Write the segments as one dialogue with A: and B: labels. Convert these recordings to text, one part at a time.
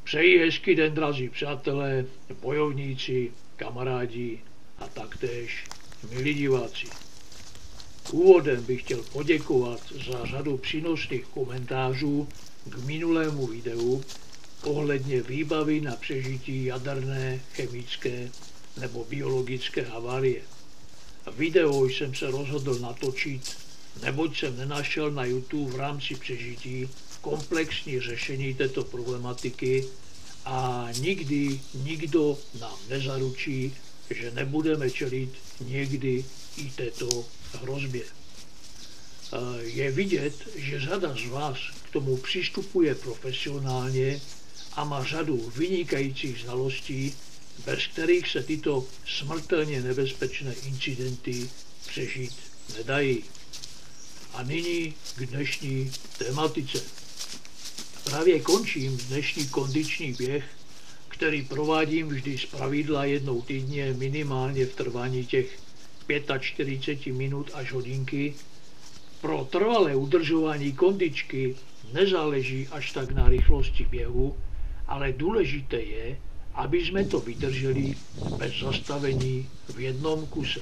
A: Přeji hezký den, drazí přátelé, bojovníci, kamarádi a taktéž milí diváci. Úvodem bych chtěl poděkovat za řadu přínosných komentářů k minulému videu ohledně výbavy na přežití jaderné, chemické nebo biologické havárie. Video jsem se rozhodl natočit, neboť jsem nenašel na YouTube v rámci přežití komplexní řešení této problematiky a nikdy nikdo nám nezaručí, že nebudeme čelit někdy i této hrozbě. Je vidět, že řada z vás k tomu přistupuje profesionálně a má řadu vynikajících znalostí, bez kterých se tyto smrtelně nebezpečné incidenty přežít nedají. A nyní k dnešní tematice. Právě končím dnešní kondiční běh, který provádím vždy zpravidla jednou týdně minimálně v trvání těch 45 minut až hodinky. Pro trvalé udržování kondičky nezáleží až tak na rychlosti běhu, ale důležité je, aby jsme to vydrželi bez zastavení v jednom kuse.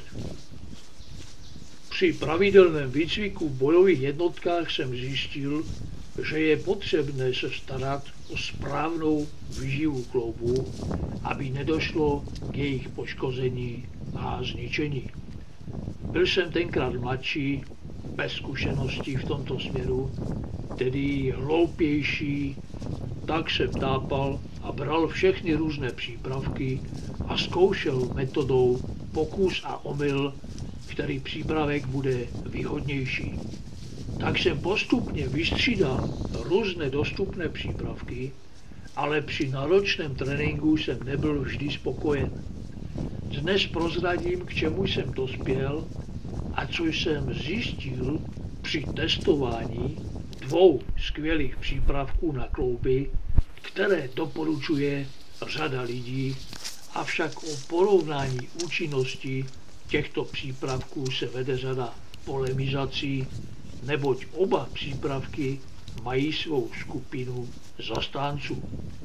A: Při pravidelném výcviku v bojových jednotkách jsem zjistil, že je potřebné se starat o správnou výživu kloubů, aby nedošlo k jejich poškození a zničení. Byl jsem tenkrát mladší, bez zkušeností v tomto směru, tedy hloupější, tak jsem tápal a bral všechny různé přípravky a zkoušel metodou pokus a omyl, který přípravek bude výhodnější. Tak jsem postupně vystřídal různé dostupné přípravky, ale při náročném tréninku jsem nebyl vždy spokojen. Dnes prozradím, k čemu jsem dospěl a co jsem zjistil při testování dvou skvělých přípravků na klouby, které doporučuje řada lidí, avšak o porovnání účinnosti těchto přípravků se vede řada polemizací, neboť oba přípravky mají svou skupinu zastánců.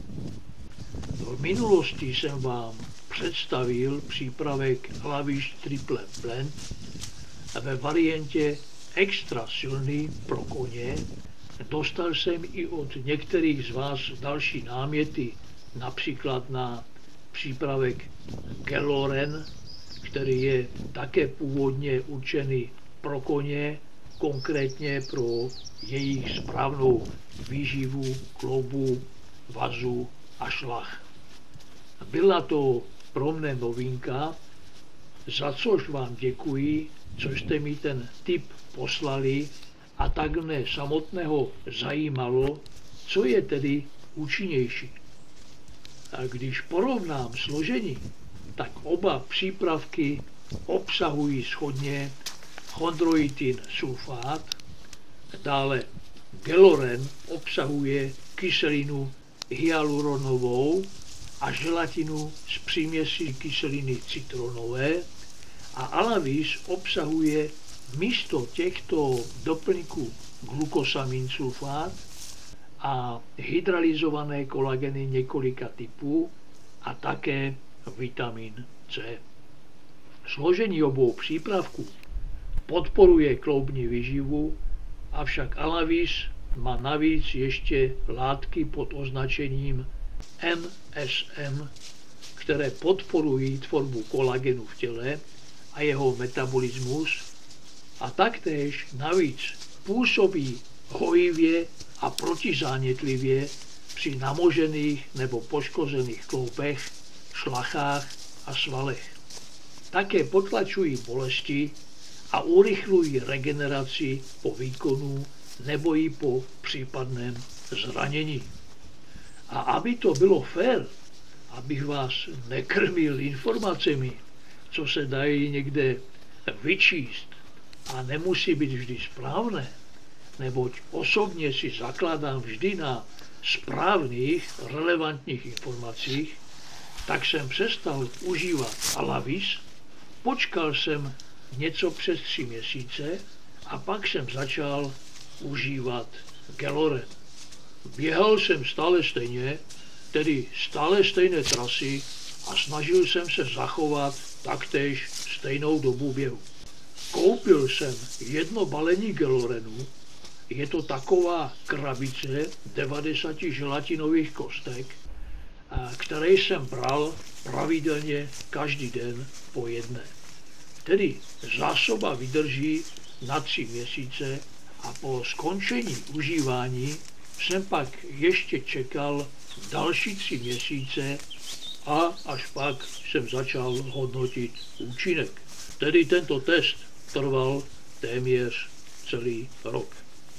A: V minulosti jsem vám představil přípravek Hlaviš Triple Blend ve variantě extra silný pro koně. Dostal jsem i od některých z vás další náměty, například na přípravek Geloren, který je také původně určený pro koně, konkrétně pro jejich správnou výživu kloubů, vazů a šlach. Byla to pro mne novinka, za což vám děkuji, co jste mi ten tip poslali a tak mne samotného zajímalo, co je tedy účinnější. A když porovnám složení, tak oba přípravky obsahují shodně chondroitin sulfát, dále Geloren obsahuje kyselinu hyaluronovou a želatinu s příměsí kyseliny citronové a Alavis obsahuje místo těchto doplňků glukosamin sulfát a hydralizované kolageny několika typů a také vitamin C. Složení obou přípravků podporuje kloubní výživu, avšak Alavis má navíc ještě látky pod označením MSM, které podporují tvorbu kolagenu v těle a jeho metabolismus a taktéž navíc působí hojivě a protizánětlivě při namožených nebo poškozených kloubech, šlachách a svalech. Také potlačují bolesti a urychlují regeneraci po výkonu nebo i po případném zranění. A aby to bylo fér, abych vás nekrmil informacemi, co se dají někde vyčíst a nemusí být vždy správné, neboť osobně si zakládám vždy na správných, relevantních informacích, tak jsem přestal užívat Alavis, počkal jsem něco přes 3 měsíce a pak jsem začal užívat Geloren. Běhal jsem stále stejně, tedy stále stejné trasy a snažil jsem se zachovat taktéž stejnou dobu běhu. Koupil jsem jedno balení Gelorenu, je to taková krabice 90 želatinových kostek, které jsem bral pravidelně každý den po jedné. Tedy zásoba vydrží na 3 měsíce a po skončení užívání jsem pak ještě čekal další 3 měsíce a až pak jsem začal hodnotit účinek. Tedy tento test trval téměř celý rok.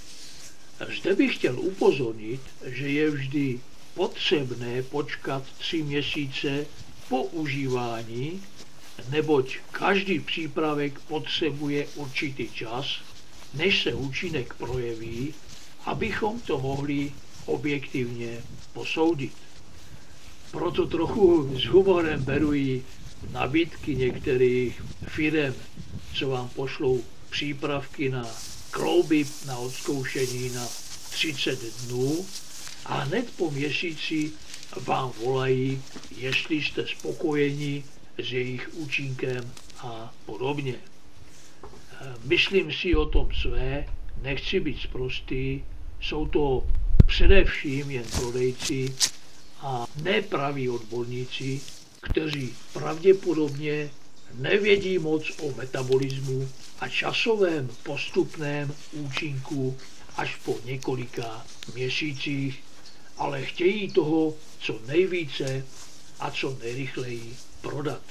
A: Zde bych chtěl upozornit, že je vždy potřebné počkat 3 měsíce po užívání, neboť každý přípravek potřebuje určitý čas, než se účinek projeví, abychom to mohli objektivně posoudit. Proto trochu s humorem beru i nabídky některých firem, co vám pošlou přípravky na klouby na odzkoušení na 30 dnů a hned po měsíci vám volají, jestli jste spokojeni s jejich účinkem a podobně. Myslím si o tom své, nechci být sprostý, jsou to především jen prodejci a nepraví odborníci, kteří pravděpodobně nevědí moc o metabolismu a časovém postupném účinku až po několika měsících, ale chtějí toho co nejvíce a co nejrychleji prodat.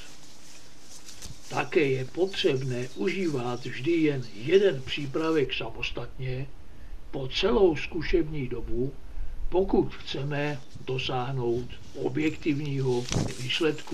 A: Také je potřebné užívat vždy jen jeden přípravek samostatně po celou zkušební dobu, pokud chceme dosáhnout objektivního výsledku.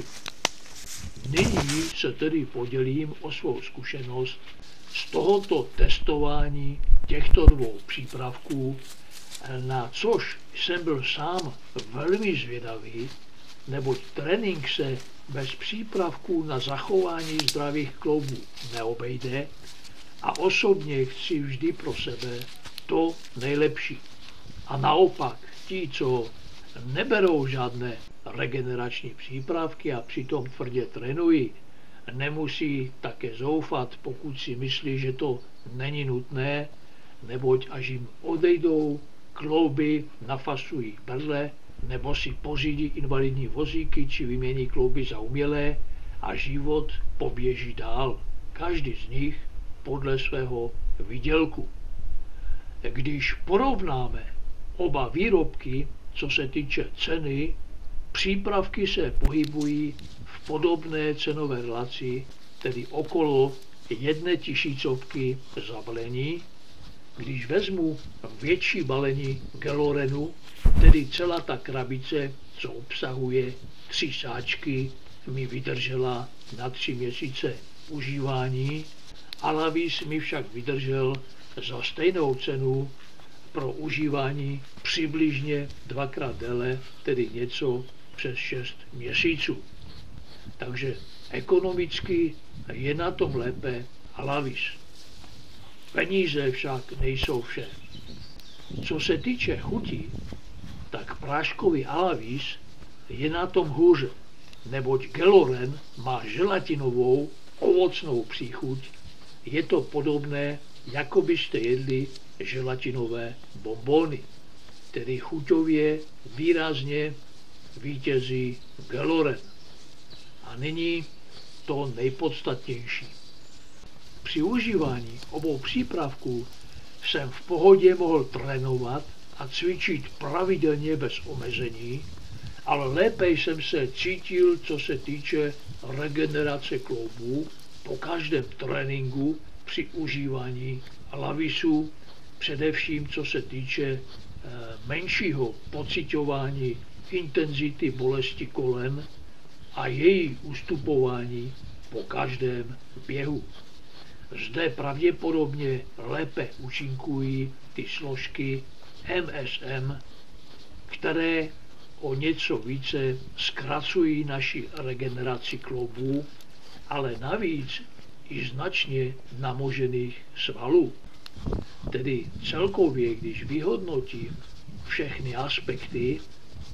A: Nyní se tedy podělím o svou zkušenost z tohoto testování těchto 2 přípravků, na což jsem byl sám velmi zvědavý, neboť trénink se bez přípravků na zachování zdravých kloubů neobejde a osobně chci vždy pro sebe to nejlepší. A naopak ti, co neberou žádné regenerační přípravky a přitom tvrdě trénují, nemusí také zoufat, pokud si myslí, že to není nutné, neboť až jim odejdou klouby, nafasují berle, nebo si pořídí invalidní vozíky či vymění klouby za umělé a život poběží dál. Každý z nich podle svého výdělku. Když porovnáme oba výrobky, co se týče ceny, přípravky se pohybují v podobné cenové relaci, tedy okolo 1 000 za balení. Když vezmu větší balení Gelorenu, tedy celá ta krabice, co obsahuje 3 sáčky, mi vydržela na 3 měsíce užívání, Alavis mi však vydržel za stejnou cenu pro užívání přibližně 2x déle, tedy něco přes 6 měsíců. Takže ekonomicky je na tom lépe Alavis. Peníze však nejsou vše. Co se týče chutí, tak práškový Alavis je na tom hůře, neboť Geloren má želatinovou ovocnou příchuť. Je to podobné, jako byste jedli želatinové bonbony, tedy chuťově výrazně vítězí Geloren. A nyní to nejpodstatnější. Při užívání obou přípravků jsem v pohodě mohl trénovat a cvičit pravidelně bez omezení, ale lépe jsem se cítil, co se týče regenerace kloubů po každém tréninku při užívání Alavisu, především co se týče menšího pociťování intenzity bolesti kolen a její ustupování po každém běhu. Zde pravděpodobně lépe účinkují ty složky MSM, které o něco více zkracují naši regeneraci kloubů, ale navíc i značně namožených svalů. Tedy celkově, když vyhodnotím všechny aspekty,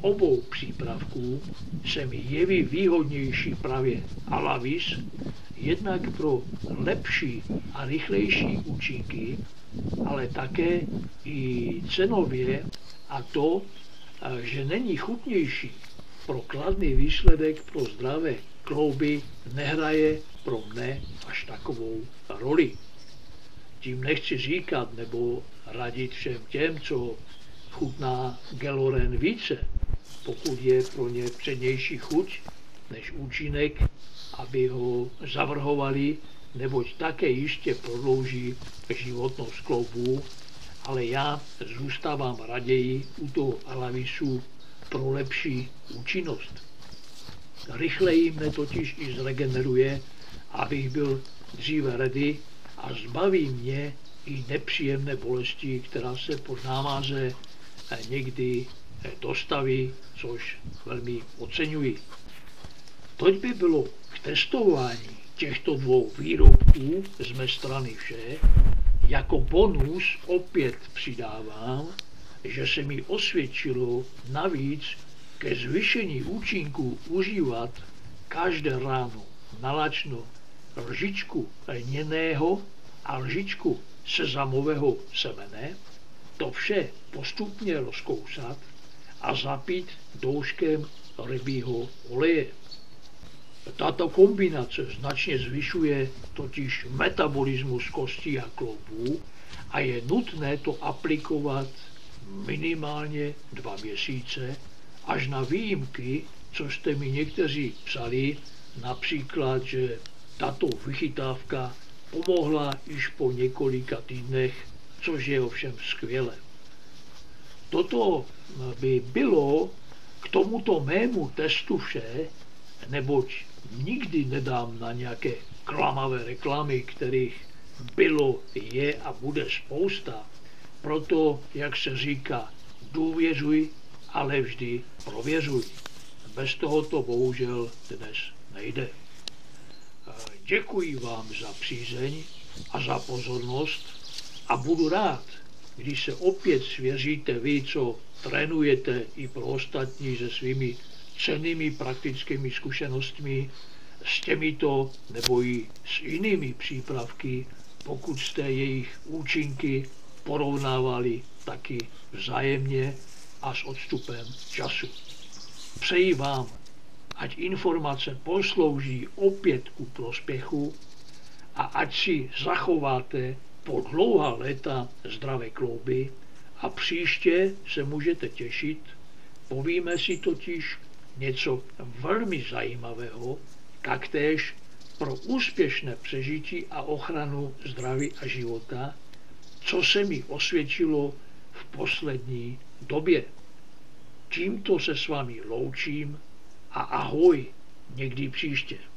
A: obou přípravků se mi jeví výhodnější právě Alavis, jednak pro lepší a rychlejší účinky, ale také i cenově, a to, že není chutnější. Pro kladný výsledek pro zdravé klouby nehraje pro mne až takovou roli. Tím nechci říkat nebo radit všem těm, co chutná Geloren více, pokud je pro ně přednější chuť než účinek, aby ho zavrhovali, neboť také jistě prodlouží životnost kloubů, ale já zůstávám raději u toho Alavisu pro lepší účinnost. Rychleji mne totiž i zregeneruje, abych byl dříve ready, a zbaví mě i nepříjemné bolesti, která se po námaze někdy dostaví, což velmi oceňuji. Toť by bylo k testování těchto dvou výrobků z mé strany vše. Jako bonus opět přidávám, že se mi osvědčilo navíc ke zvýšení účinku užívat každé ráno nalačno lžičku lněného a lžičku sezamového semene, to vše postupně rozkousat a zapít douškem rybího oleje. Tato kombinace značně zvyšuje totiž metabolismus kostí a kloubů a je nutné to aplikovat minimálně 2 měsíce, až na výjimky, co jste mi někteří psali, například, že tato vychytávka pomohla již po několika týdnech, což je ovšem skvělé. Toto by bylo k tomuto mému testu vše, neboť nikdy nedám na nějaké klamavé reklamy, kterých bylo, je a bude spousta. Proto, jak se říká, důvěřuj, ale vždy prověřuj. Bez toho to bohužel dnes nejde. Děkuji vám za přízeň a za pozornost a budu rád, když se opět svěříte vy, co trénujete i pro ostatní se svými cennými praktickými zkušenostmi s těmito nebo i s jinými přípravky, pokud jste jejich účinky porovnávali taky vzájemně a s odstupem času. Přeji vám, ať informace poslouží opět ku prospěchu a ať si zachováte po dlouhá léta zdravé klouby a příště se můžete těšit, povíme si totiž něco velmi zajímavého, taktéž pro úspěšné přežití a ochranu zdraví a života, co se mi osvědčilo v poslední době. Tímto se s vámi loučím a ahoj, někdy příště.